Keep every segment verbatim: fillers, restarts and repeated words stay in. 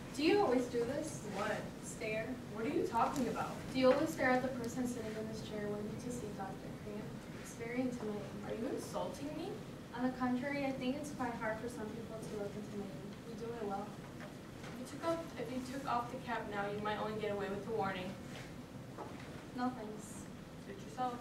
Do you always do this? What? Stare? What are you talking about? Do you always stare at the person sitting in this chair waiting to see Doctor Korea? It's very intimidating. Are you insulting me? On the contrary, I think it's quite hard for some people to look intimidating. You do it well. If you took off, if you took off the cap now, you might only get away with a warning. No thanks. Suit yourself.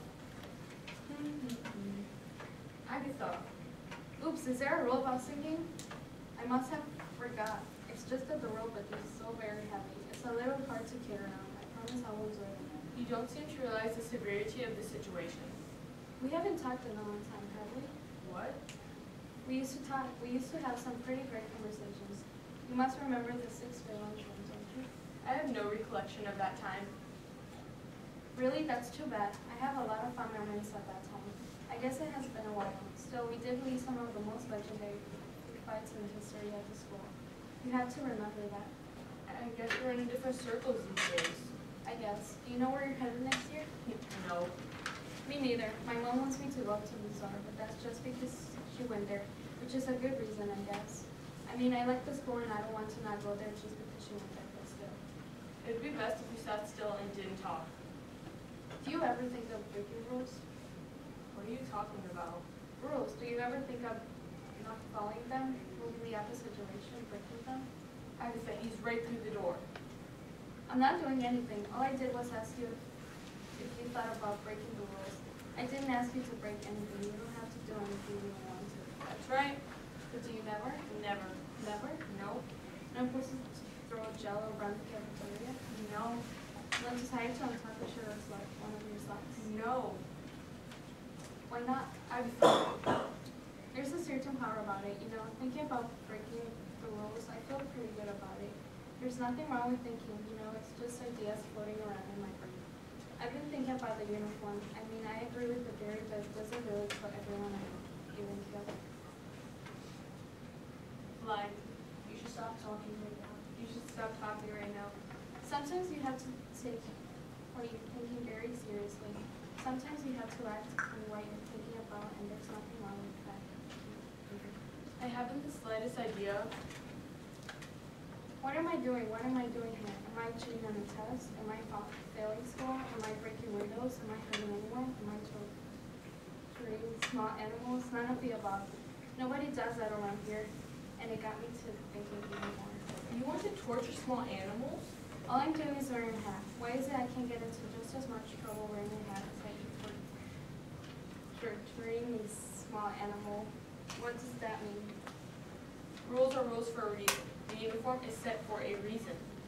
Agatha. Oops, is there a rule about singing? I must have forgot. It's just that the rope is so very heavy. It's a little hard to carry around. I promise I won't do it again. You don't seem to realize the severity of the situation. We haven't talked in a long time, have we? What? We used to talk. We used to have some pretty great conversations. You must remember the six failing ones, don't you? I have no recollection of that time. Really, that's too bad. I have a lot of fun memories at that time. I guess it has been a while. Still, we did lead some of the most legendary fights in the history of the school. You have to remember that. I guess we're in different circles these days. I guess. Do you know where you're headed next year? No. Me neither. My mom wants me to go up to Luzar, but that's just because she went there, which is a good reason, I guess. I mean, I like the school and I don't want to not go there just because she went there, but still. It would be best if we sat still and didn't talk. Do you ever think of breaking rules? What are you talking about? Rules. Do you ever think of not following them, moving the opposite direction, breaking them? Agatha, he's right through the door. I'm not doing anything. All I did was ask you if you thought about breaking the rules. I didn't ask you to break anything. You don't have to do anything you don't want to. That's right. But do you never? Never. Never? No. No person to throw a jello around the cafeteria? No. Then to tie it on top of sure it's like one of your socks? No. Why not? Agatha. There's a certain power about it, you know. Thinking about breaking the rules, I feel pretty good about it. There's nothing wrong with thinking, you know, it's just ideas floating around in my brain. I've been thinking about the uniform. I mean, I agree with the theory, but it doesn't really put everyone I know even together. Like, you should stop talking right now. You should stop talking right now. Sometimes you have to take what you're thinking very seriously. Sometimes you have to act on what you're thinking about, and there's nothing wrong with that. I haven't the slightest idea. What am I doing? What am I doing here? Am I cheating on a test? Am I fa- failing school? Am I breaking windows? Am I hurting anyone? Am I torturing small animals? None of the above. Nobody does that around here, and it got me to thinking even more. You want to torture small animals? All I'm doing is wearing a hat. Why is it I can get into just as much trouble wearing a hat as I do for torturing a small animal? What does that mean? Rules are rules for a reason. The uniform is set for a reason.